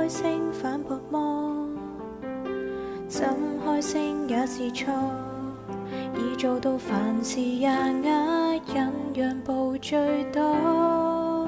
開聲反駁麼？怎開聲也是錯，已做到凡事也啞忍讓步最多。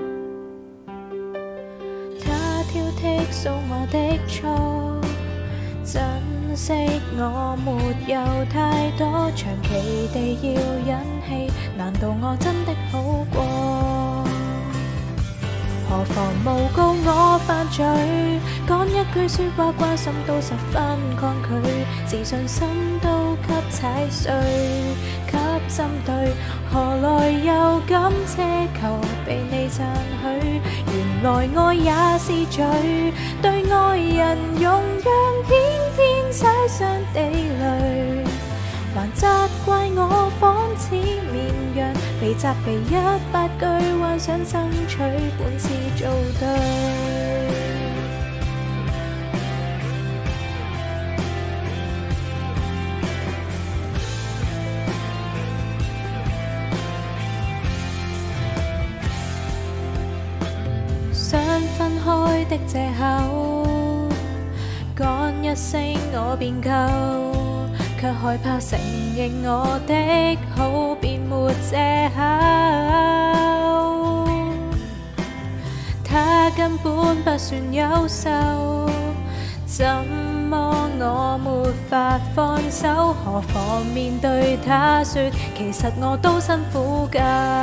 他挑剔訴我的錯，珍惜我沒有太多，長期地要忍氣，難道我真的好過？何妨誣告我犯罪，講一句說話關心都十分抗拒，自信心都給踩碎，給針對，何來又敢奢求被你讚許？原來愛也是罪，對愛人容讓偏偏踩上地雷，還責怪我仿似綿羊，被責備100句，幻想爭取本事做對。想分開的藉口，講一聲我便夠，卻害怕承認我的好便沒藉口。他根本不算優秀，怎麼我沒法放手？何妨面對他說，其實我都辛苦夠。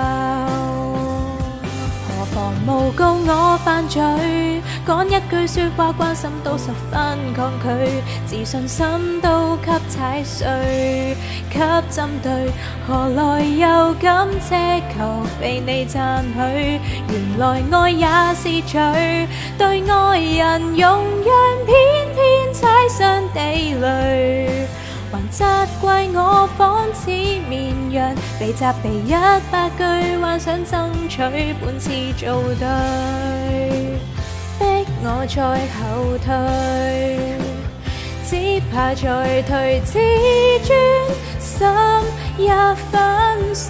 何妨誣告我犯罪，講一句說話關心都十分抗拒，自信心都給踩碎，給針對，何來又敢奢求被你讚許？原來愛也是罪，對愛人容讓偏偏踩上地雷，還責怪我仿似綿羊，被責備100句，幻想爭取本事做對，逼我再後退，只怕再退自尊心也粉碎。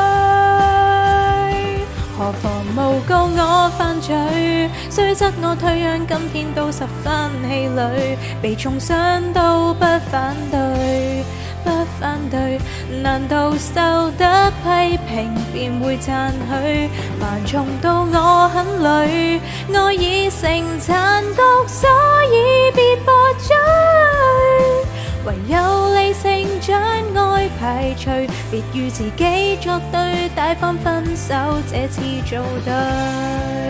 何妨誣告我犯罪，雖則我退讓今天都十分氣餒，被重傷都不反對，不反對，難道受得批評便會讚許？萬重到我很累，愛已成殘局，所以別駁嘴，唯有理性將愛排除，別與自己作對，大方分手，這次做對。